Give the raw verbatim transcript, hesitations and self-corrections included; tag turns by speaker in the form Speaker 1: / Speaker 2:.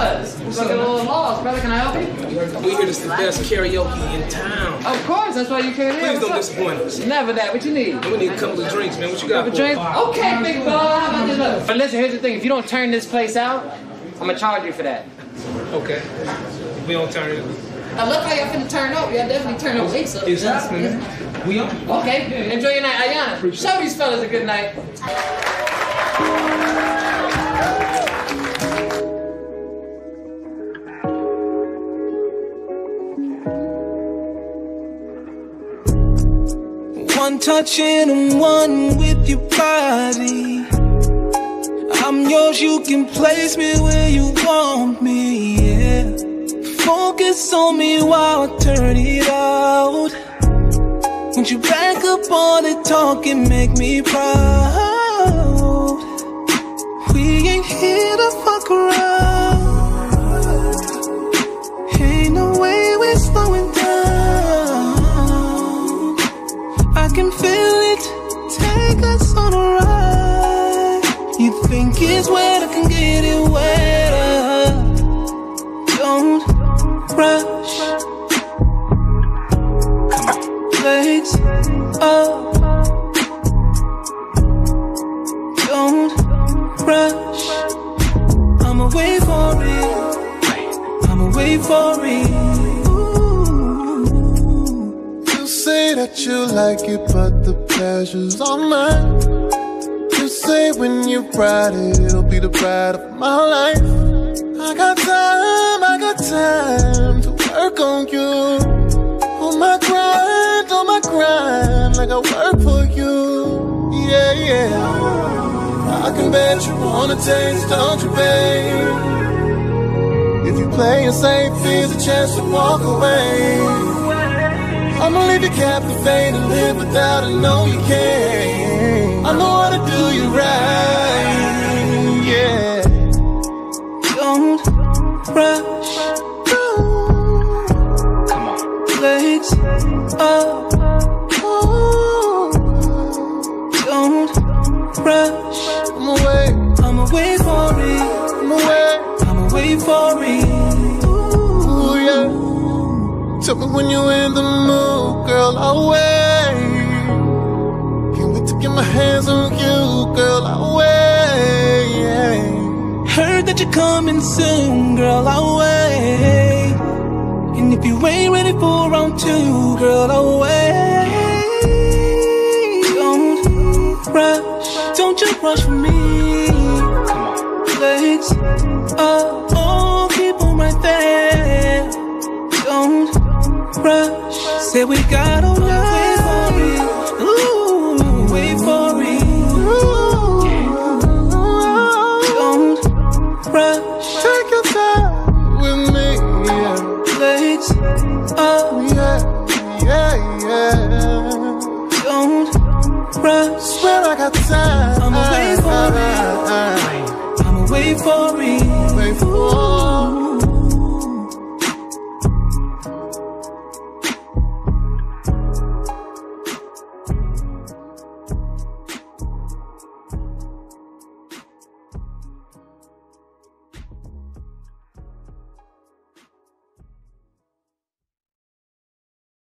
Speaker 1: was. Looking a little lost, brother. Can I help you?
Speaker 2: We hear this is the best karaoke in town.
Speaker 1: Of course, that's why you came in.
Speaker 2: Please don't
Speaker 1: What's
Speaker 2: disappoint us.
Speaker 1: up? Never that. What you need?
Speaker 2: We need a couple of drinks, man. What you got?
Speaker 1: Have a drink? Okay, big boy. How about this? Look. But listen, here's the thing. If you don't turn this place out, I'm gonna charge you for that.
Speaker 2: Okay. We don't turn it.
Speaker 1: I look how y'all finna turn up. Y'all definitely turn up Lisa.
Speaker 2: It's happening. We on.
Speaker 1: Okay. Enjoy your night, Ayana. Show these fellas a good night.
Speaker 3: One touching and one with your body. I'm yours, you can place me where you want me, yeah. Focus on me while I turn it out. Won't you back up all the talk and make me proud? We ain't here to fuck around. Ain't no way we're slowing down. I can feel it, take us on a ride. You think it's wet, I can get it wetter. Don't rush. Legs up. Don't rush. I'ma wait for it. I'ma wait for it.
Speaker 4: You say that you like it, but the pleasure's all mine. You say when you ride it, it'll be the ride of my life. I got time, I got time to work on you. On my grind, on my grind, like I work for you. Yeah, yeah. I can bet you wanna taste, don't you, babe? If you play it safe, here's a chance to walk away. I'ma leave you captivated, live without it, no you can't. I know how to do you right, yeah.
Speaker 3: Don't rush.
Speaker 4: Come on.
Speaker 3: Legs up. Don't rush.
Speaker 4: I'ma wait.
Speaker 3: I'ma wait for it.
Speaker 4: I'ma wait.
Speaker 3: I'ma wait for it.
Speaker 4: Ooh, yeah. Tell me when you're in the mood, girl, I'll wait. Can't wait to get my hands on you, girl, I'll wait.
Speaker 3: Heard that you're coming soon, girl, I'll wait. And if you ain't ready for round two, girl, I'll wait. Don't rush, don't you rush for me. Legs up, oh, keep on right there. Don't rush, say we got all night for it. Ooh, wait for it. Don't rush,
Speaker 4: take your time with me, yeah.
Speaker 3: Legs up,
Speaker 4: yeah, yeah, yeah.
Speaker 3: Don't rush,
Speaker 4: swear I got time.
Speaker 3: I'ma wait for it. I'ma wait for it.
Speaker 4: Wait for it.